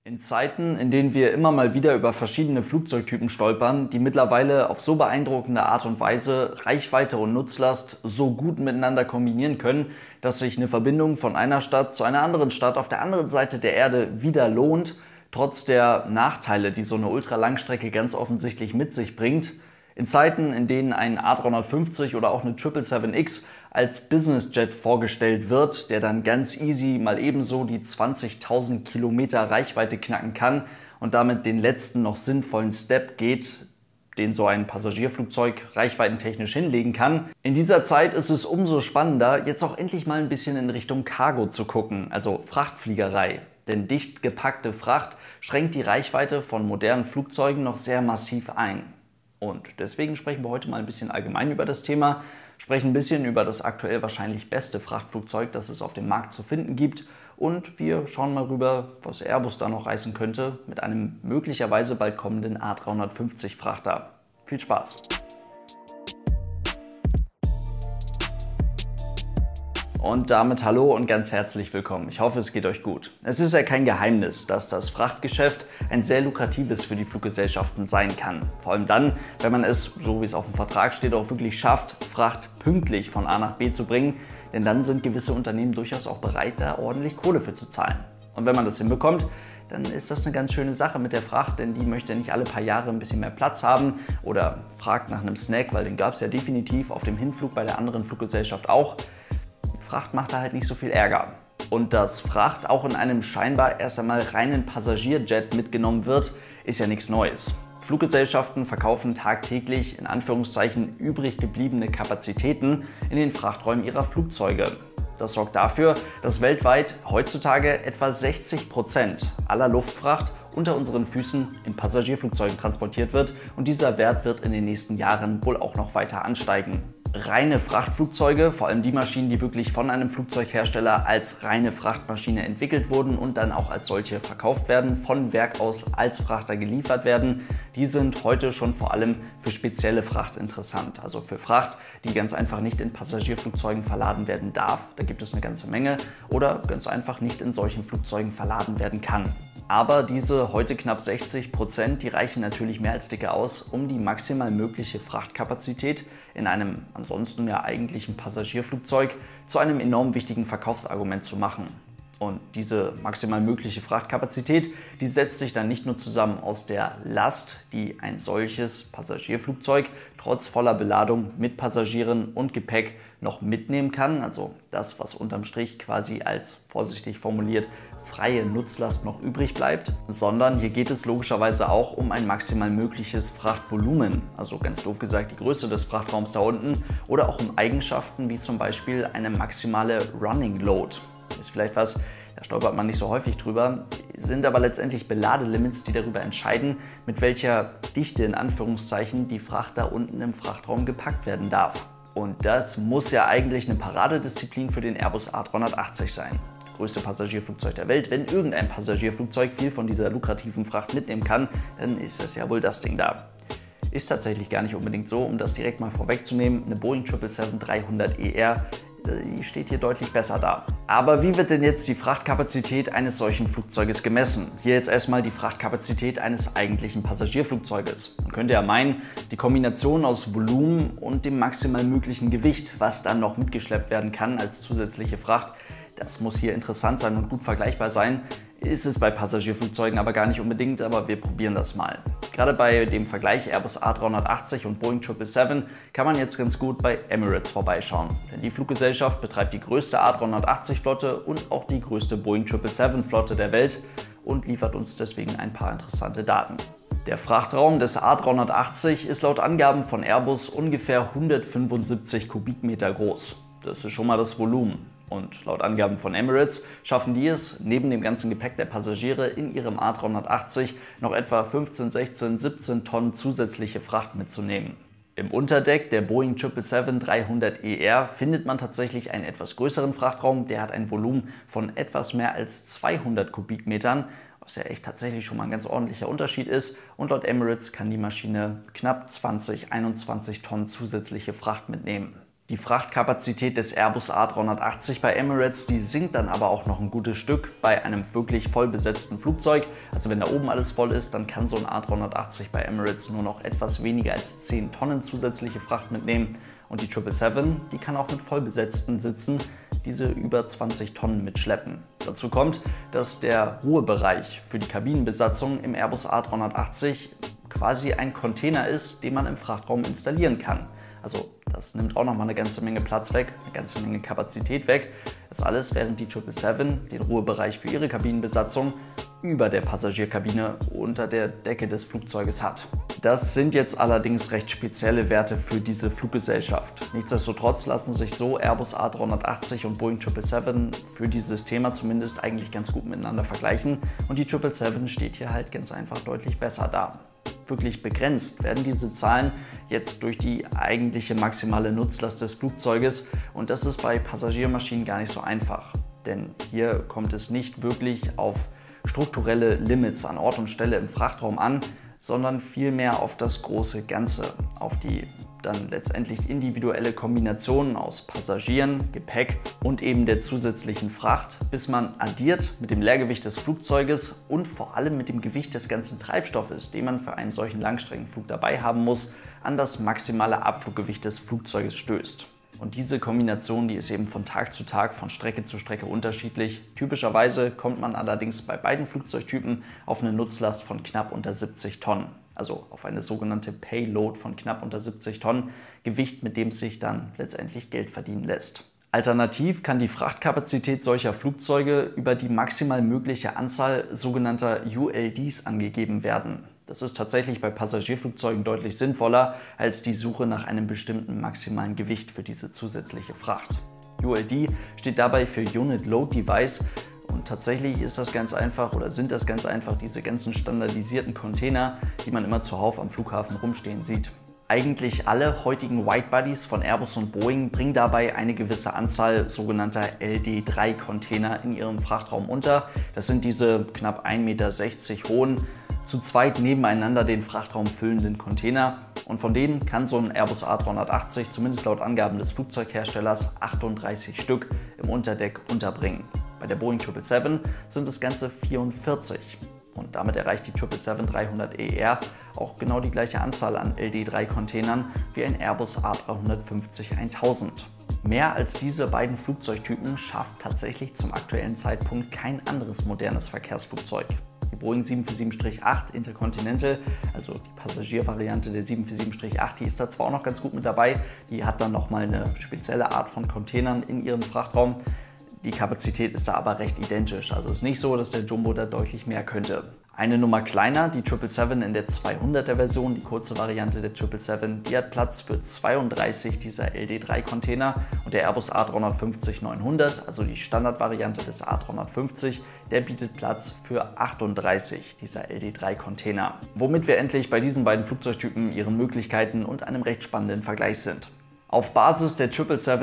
In Zeiten, in denen wir immer mal wieder über verschiedene Flugzeugtypen stolpern, die mittlerweile auf so beeindruckende Art und Weise Reichweite und Nutzlast so gut miteinander kombinieren können, dass sich eine Verbindung von einer Stadt zu einer anderen Stadt auf der anderen Seite der Erde wieder lohnt, trotz der Nachteile, die so eine Ultralangstrecke ganz offensichtlich mit sich bringt. In Zeiten, in denen ein A350 oder auch eine 777X als Businessjet vorgestellt wird, der dann ganz easy mal ebenso die 20.000 Kilometer Reichweite knacken kann und damit den letzten noch sinnvollen Step geht, den so ein Passagierflugzeug reichweitentechnisch hinlegen kann. In dieser Zeit ist es umso spannender, jetzt auch endlich mal ein bisschen in Richtung Cargo zu gucken, also Frachtfliegerei. Denn dicht gepackte Fracht schränkt die Reichweite von modernen Flugzeugen noch sehr massiv ein. Und deswegen sprechen wir heute mal ein bisschen allgemein über das Thema, sprechen ein bisschen über das aktuell wahrscheinlich beste Frachtflugzeug, das es auf dem Markt zu finden gibt. Und wir schauen mal rüber, was Airbus da noch reißen könnte mit einem möglicherweise bald kommenden A350 Frachter. Viel Spaß! Und damit hallo und ganz herzlich willkommen. Ich hoffe, es geht euch gut. Es ist ja kein Geheimnis, dass das Frachtgeschäft ein sehr lukratives für die Fluggesellschaften sein kann. Vor allem dann, wenn man es, so wie es auf dem Vertrag steht, auch wirklich schafft, Fracht pünktlich von A nach B zu bringen. Denn dann sind gewisse Unternehmen durchaus auch bereit, da ordentlich Kohle für zu zahlen. Und wenn man das hinbekommt, dann ist das eine ganz schöne Sache mit der Fracht, denn die möchte nicht alle paar Jahre ein bisschen mehr Platz haben oder fragt nach einem Snack, weil den gab es ja definitiv auf dem Hinflug bei der anderen Fluggesellschaft auch. Fracht macht da halt nicht so viel Ärger. Und dass Fracht auch in einem scheinbar erst einmal reinen Passagierjet mitgenommen wird, ist ja nichts Neues. Fluggesellschaften verkaufen tagtäglich in Anführungszeichen übrig gebliebene Kapazitäten in den Frachträumen ihrer Flugzeuge. Das sorgt dafür, dass weltweit heutzutage etwa 60% aller Luftfracht unter unseren Füßen in Passagierflugzeugen transportiert wird und dieser Wert wird in den nächsten Jahren wohl auch noch weiter ansteigen. Reine Frachtflugzeuge, vor allem die Maschinen, die wirklich von einem Flugzeughersteller als reine Frachtmaschine entwickelt wurden und dann auch als solche verkauft werden, von Werk aus als Frachter geliefert werden, die sind heute schon vor allem für spezielle Fracht interessant. Also für Fracht, die ganz einfach nicht in Passagierflugzeugen verladen werden darf, da gibt es eine ganze Menge, oder ganz einfach nicht in solchen Flugzeugen verladen werden kann. Aber diese heute knapp 60%, die reichen natürlich mehr als dicke aus, um die maximal mögliche Frachtkapazität in einem ansonsten ja eigentlichen Passagierflugzeug zu einem enorm wichtigen Verkaufsargument zu machen. Und diese maximal mögliche Frachtkapazität, die setzt sich dann nicht nur zusammen aus der Last, die ein solches Passagierflugzeug trotz voller Beladung mit Passagieren und Gepäck noch mitnehmen kann, also das, was unterm Strich quasi als, vorsichtig formuliert, freie Nutzlast noch übrig bleibt, sondern hier geht es logischerweise auch um ein maximal mögliches Frachtvolumen, also ganz doof gesagt die Größe des Frachtraums da unten, oder auch um Eigenschaften wie zum Beispiel eine maximale Running Load. Ist vielleicht was, da stolpert man nicht so häufig drüber, sind aber letztendlich Beladelimits, die darüber entscheiden, mit welcher Dichte in Anführungszeichen die Fracht da unten im Frachtraum gepackt werden darf. Und das muss ja eigentlich eine Paradedisziplin für den Airbus A380 sein. Größte Passagierflugzeug der Welt. Wenn irgendein Passagierflugzeug viel von dieser lukrativen Fracht mitnehmen kann, dann ist das ja wohl das Ding da. Ist tatsächlich gar nicht unbedingt so, um das direkt mal vorwegzunehmen. Eine Boeing 777-300ER, die steht hier deutlich besser da. Aber wie wird denn jetzt die Frachtkapazität eines solchen Flugzeuges gemessen? Hier jetzt erstmal die Frachtkapazität eines eigentlichen Passagierflugzeuges. Man könnte ja meinen, die Kombination aus Volumen und dem maximal möglichen Gewicht, was dann noch mitgeschleppt werden kann als zusätzliche Fracht, das muss hier interessant sein und gut vergleichbar sein. Ist es bei Passagierflugzeugen aber gar nicht unbedingt, aber wir probieren das mal. Gerade bei dem Vergleich Airbus A380 und Boeing 777 kann man jetzt ganz gut bei Emirates vorbeischauen. Denn die Fluggesellschaft betreibt die größte A380-Flotte und auch die größte Boeing 777-Flotte der Welt und liefert uns deswegen ein paar interessante Daten. Der Frachtraum des A380 ist laut Angaben von Airbus ungefähr 175 Kubikmeter groß. Das ist schon mal das Volumen. Und laut Angaben von Emirates schaffen die es, neben dem ganzen Gepäck der Passagiere in ihrem A380 noch etwa 15, 16, 17 Tonnen zusätzliche Fracht mitzunehmen. Im Unterdeck der Boeing 777-300ER findet man tatsächlich einen etwas größeren Frachtraum, der hat ein Volumen von etwas mehr als 200 Kubikmetern, was ja echt tatsächlich schon mal ein ganz ordentlicher Unterschied ist. Und laut Emirates kann die Maschine knapp 20, 21 Tonnen zusätzliche Fracht mitnehmen. Die Frachtkapazität des Airbus A380 bei Emirates, die sinkt dann aber auch noch ein gutes Stück bei einem wirklich voll besetzten Flugzeug. Also wenn da oben alles voll ist, dann kann so ein A380 bei Emirates nur noch etwas weniger als 10 Tonnen zusätzliche Fracht mitnehmen. Und die 777, die kann auch mit voll besetzten Sitzen diese über 20 Tonnen mitschleppen. Dazu kommt, dass der Ruhebereich für die Kabinenbesatzung im Airbus A380 quasi ein Container ist, den man im Frachtraum installieren kann. Also das nimmt auch nochmal eine ganze Menge Platz weg, eine ganze Menge Kapazität weg. Das alles, während die 777 den Ruhebereich für ihre Kabinenbesatzung über der Passagierkabine unter der Decke des Flugzeuges hat. Das sind jetzt allerdings recht spezielle Werte für diese Fluggesellschaft. Nichtsdestotrotz lassen sich so Airbus A380 und Boeing 777 für dieses Thema zumindest eigentlich ganz gut miteinander vergleichen und die 777 steht hier halt ganz einfach deutlich besser da. Wirklich begrenzt werden diese Zahlen jetzt durch die eigentliche maximale Nutzlast des Flugzeuges und das ist bei Passagiermaschinen gar nicht so einfach. Denn hier kommt es nicht wirklich auf strukturelle Limits an Ort und Stelle im Frachtraum an, sondern vielmehr auf das große Ganze, auf die dann letztendlich individuelle Kombinationen aus Passagieren, Gepäck und eben der zusätzlichen Fracht, bis man addiert mit dem Leergewicht des Flugzeuges und vor allem mit dem Gewicht des ganzen Treibstoffes, den man für einen solchen Langstreckenflug dabei haben muss, an das maximale Abfluggewicht des Flugzeuges stößt. Und diese Kombination, die ist eben von Tag zu Tag, von Strecke zu Strecke unterschiedlich. Typischerweise kommt man allerdings bei beiden Flugzeugtypen auf eine Nutzlast von knapp unter 70 Tonnen. Also auf eine sogenannte Payload von knapp unter 70 Tonnen, Gewicht, mit dem sich dann letztendlich Geld verdienen lässt. Alternativ kann die Frachtkapazität solcher Flugzeuge über die maximal mögliche Anzahl sogenannter ULDs angegeben werden. Das ist tatsächlich bei Passagierflugzeugen deutlich sinnvoller als die Suche nach einem bestimmten maximalen Gewicht für diese zusätzliche Fracht. ULD steht dabei für Unit Load Device und tatsächlich ist das ganz einfach oder sind das ganz einfach diese ganzen standardisierten Container, die man immer zuhauf am Flughafen rumstehen sieht. Eigentlich alle heutigen Widebodies von Airbus und Boeing bringen dabei eine gewisse Anzahl sogenannter LD3-Container in ihrem Frachtraum unter. Das sind diese knapp 1,60 Meter hohen, zu zweit nebeneinander den Frachtraum füllenden Container und von denen kann so ein Airbus A380 zumindest laut Angaben des Flugzeugherstellers 38 Stück im Unterdeck unterbringen. Bei der Boeing 777 sind es ganze 44 und damit erreicht die 777-300ER auch genau die gleiche Anzahl an LD3-Containern wie ein Airbus A350-1000. Mehr als diese beiden Flugzeugtypen schafft tatsächlich zum aktuellen Zeitpunkt kein anderes modernes Verkehrsflugzeug. Die Boeing 747-8 Intercontinental, also die Passagiervariante der 747-8, die ist da zwar auch noch ganz gut mit dabei, die hat dann nochmal eine spezielle Art von Containern in ihrem Frachtraum. Die Kapazität ist da aber recht identisch, also es ist nicht so, dass der Jumbo da deutlich mehr könnte. Eine Nummer kleiner, die 777 in der 200er Version, die kurze Variante der 777, die hat Platz für 32 dieser LD3-Container und der Airbus A350-900, also die Standardvariante des A350, der bietet Platz für 38 dieser LD3-Container. Womit wir endlich bei diesen beiden Flugzeugtypen, ihren Möglichkeiten und einem recht spannenden Vergleich sind. Auf Basis der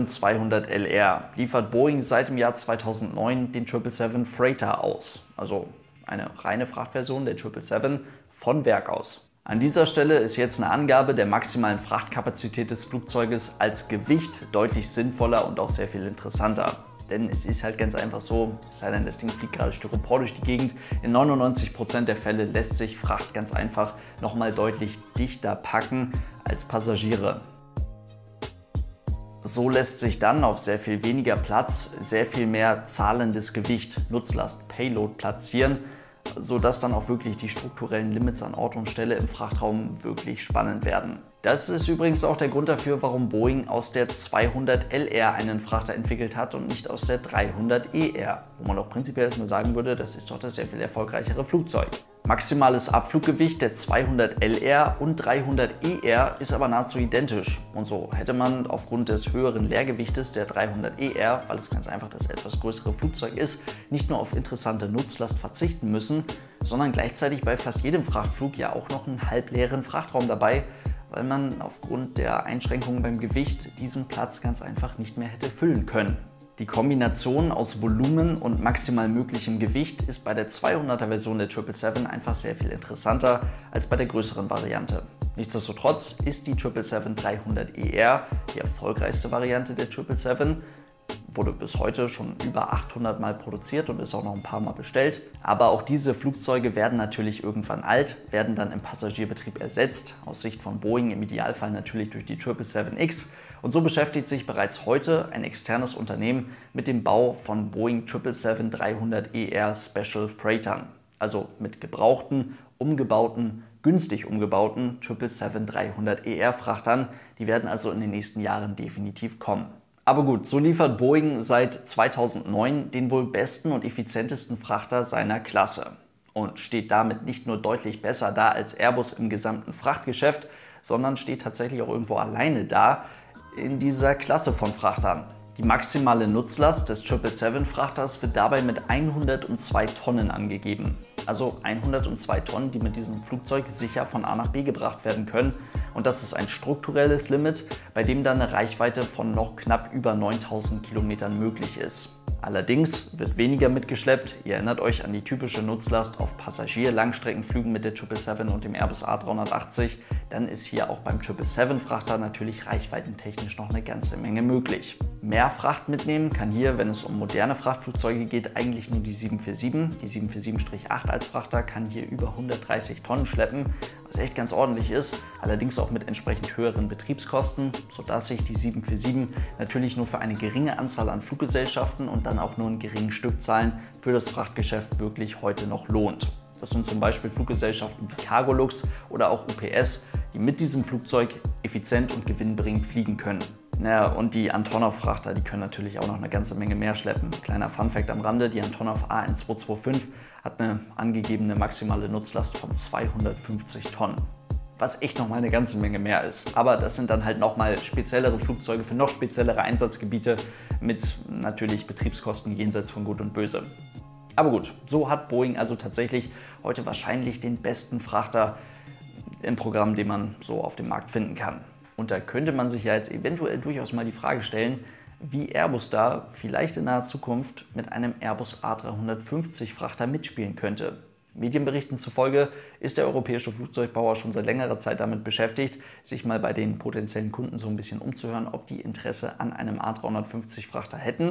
777-200LR liefert Boeing seit dem Jahr 2009 den 777 Freighter aus, also eine reine Frachtversion der 777 von Werk aus. An dieser Stelle ist jetzt eine Angabe der maximalen Frachtkapazität des Flugzeuges als Gewicht deutlich sinnvoller und auch sehr viel interessanter. Denn es ist halt ganz einfach so, es sei denn, das Ding fliegt gerade Styropor durch die Gegend, in 99% der Fälle lässt sich Fracht ganz einfach nochmal deutlich dichter packen als Passagiere. So lässt sich dann auf sehr viel weniger Platz sehr viel mehr zahlendes Gewicht, Nutzlast, Payload platzieren, sodass dann auch wirklich die strukturellen Limits an Ort und Stelle im Frachtraum wirklich spannend werden. Das ist übrigens auch der Grund dafür, warum Boeing aus der 200LR einen Frachter entwickelt hat und nicht aus der 300ER, wo man auch prinzipiell erstmal sagen würde, das ist doch das sehr viel erfolgreichere Flugzeug. Maximales Abfluggewicht der 200LR und 300ER ist aber nahezu identisch und so hätte man aufgrund des höheren Leergewichtes der 300ER, weil es ganz einfach das etwas größere Flugzeug ist, nicht nur auf interessante Nutzlast verzichten müssen, sondern gleichzeitig bei fast jedem Frachtflug ja auch noch einen halbleeren Frachtraum dabei, weil man aufgrund der Einschränkungen beim Gewicht diesen Platz ganz einfach nicht mehr hätte füllen können. Die Kombination aus Volumen und maximal möglichem Gewicht ist bei der 200er Version der 777 einfach sehr viel interessanter als bei der größeren Variante. Nichtsdestotrotz ist die 777-300ER die erfolgreichste Variante der 777, wurde bis heute schon über 800 Mal produziert und ist auch noch ein paar Mal bestellt. Aber auch diese Flugzeuge werden natürlich irgendwann alt, werden dann im Passagierbetrieb ersetzt, aus Sicht von Boeing im Idealfall natürlich durch die 777X. Und so beschäftigt sich bereits heute ein externes Unternehmen mit dem Bau von Boeing 777-300ER Special Freightern, also mit gebrauchten, umgebauten, günstig umgebauten 777-300ER Frachtern. Die werden also in den nächsten Jahren definitiv kommen. Aber gut, so liefert Boeing seit 2009 den wohl besten und effizientesten Frachter seiner Klasse und steht damit nicht nur deutlich besser da als Airbus im gesamten Frachtgeschäft, sondern steht tatsächlich auch irgendwo alleine da in dieser Klasse von Frachtern. Die maximale Nutzlast des 777-Frachters wird dabei mit 102 Tonnen angegeben. Also 102 Tonnen, die mit diesem Flugzeug sicher von A nach B gebracht werden können. Und das ist ein strukturelles Limit, bei dem dann eine Reichweite von noch knapp über 9000 Kilometern möglich ist. Allerdings wird weniger mitgeschleppt. Ihr erinnert euch an die typische Nutzlast auf Passagier-Langstreckenflügen mit der 777 und dem Airbus A380. Dann ist hier auch beim 777-Frachter natürlich reichweitentechnisch noch eine ganze Menge möglich. Mehr Fracht mitnehmen kann hier, wenn es um moderne Frachtflugzeuge geht, eigentlich nur die 747. Die 747-8 als Frachter kann hier über 130 Tonnen schleppen, was echt ganz ordentlich ist, allerdings auch mit entsprechend höheren Betriebskosten, sodass sich die 747 natürlich nur für eine geringe Anzahl an Fluggesellschaften und dann auch nur in geringen Stückzahlen für das Frachtgeschäft wirklich heute noch lohnt. Das sind zum Beispiel Fluggesellschaften wie Cargolux oder auch UPS, die mit diesem Flugzeug effizient und gewinnbringend fliegen können. Naja, und die Antonov-Frachter, die können natürlich auch noch eine ganze Menge mehr schleppen. Kleiner Funfact am Rande, die Antonov AN225 hat eine angegebene maximale Nutzlast von 250 Tonnen. Was echt nochmal eine ganze Menge mehr ist. Aber das sind dann halt nochmal speziellere Flugzeuge für noch speziellere Einsatzgebiete mit natürlich Betriebskosten jenseits von Gut und Böse. Aber gut, so hat Boeing also tatsächlich heute wahrscheinlich den besten Frachter im Programm, den man so auf dem Markt finden kann. Und da könnte man sich ja jetzt eventuell durchaus mal die Frage stellen, wie Airbus da vielleicht in naher Zukunft mit einem Airbus A350 Frachter mitspielen könnte. Medienberichten zufolge ist der europäische Flugzeugbauer schon seit längerer Zeit damit beschäftigt, sich mal bei den potenziellen Kunden so ein bisschen umzuhören, ob die Interesse an einem A350 Frachter hätten.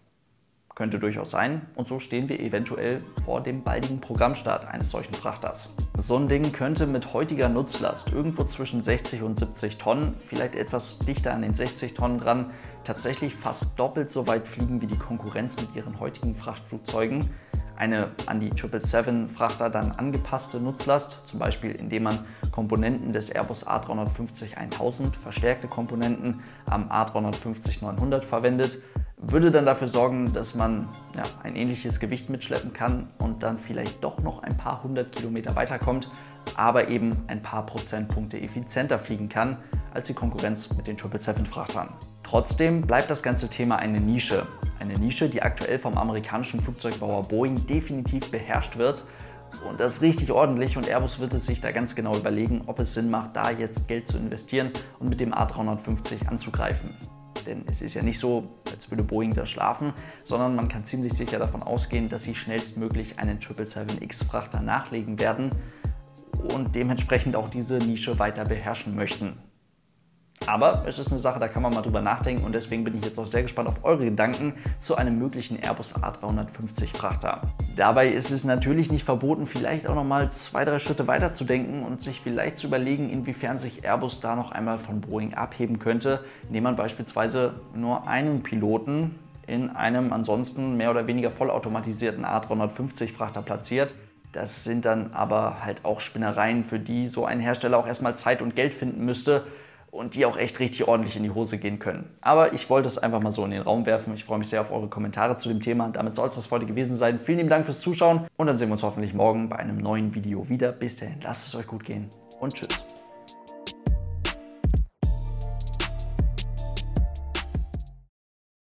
Könnte durchaus sein, und so stehen wir eventuell vor dem baldigen Programmstart eines solchen Frachters. So ein Ding könnte mit heutiger Nutzlast irgendwo zwischen 60 und 70 Tonnen, vielleicht etwas dichter an den 60 Tonnen dran, tatsächlich fast doppelt so weit fliegen wie die Konkurrenz mit ihren heutigen Frachtflugzeugen. Eine an die 777-Frachter dann angepasste Nutzlast, zum Beispiel indem man Komponenten des Airbus A350-1000, verstärkte Komponenten am A350-900 verwendet, würde dann dafür sorgen, dass man ein ähnliches Gewicht mitschleppen kann und dann vielleicht doch noch ein paar hundert Kilometer weiterkommt, aber eben ein paar Prozentpunkte effizienter fliegen kann als die Konkurrenz mit den 777-Frachtern. Trotzdem bleibt das ganze Thema eine Nische. Eine Nische, die aktuell vom amerikanischen Flugzeugbauer Boeing definitiv beherrscht wird. Und das ist richtig ordentlich, und Airbus wird es sich da ganz genau überlegen, ob es Sinn macht, da jetzt Geld zu investieren und mit dem A350 anzugreifen. Denn es ist ja nicht so, als würde Boeing da schlafen, sondern man kann ziemlich sicher davon ausgehen, dass sie schnellstmöglich einen 777X-Frachter nachlegen werden und dementsprechend auch diese Nische weiter beherrschen möchten. Aber es ist eine Sache, da kann man mal drüber nachdenken, und deswegen bin ich jetzt auch sehr gespannt auf eure Gedanken zu einem möglichen Airbus A350 Frachter. Dabei ist es natürlich nicht verboten, vielleicht auch noch mal 2-3 Schritte weiter zu denken und sich vielleicht zu überlegen, inwiefern sich Airbus da noch einmal von Boeing abheben könnte, indem man beispielsweise nur einen Piloten in einem ansonsten mehr oder weniger vollautomatisierten A350 Frachter platziert. Das sind dann aber halt auch Spinnereien, für die so ein Hersteller auch erstmal Zeit und Geld finden müsste und die auch echt richtig ordentlich in die Hose gehen können. Aber ich wollte es einfach mal so in den Raum werfen. Ich freue mich sehr auf eure Kommentare zu dem Thema. Damit soll es das für heute gewesen sein. Vielen lieben Dank fürs Zuschauen, und dann sehen wir uns hoffentlich morgen bei einem neuen Video wieder. Bis dahin, lasst es euch gut gehen und tschüss.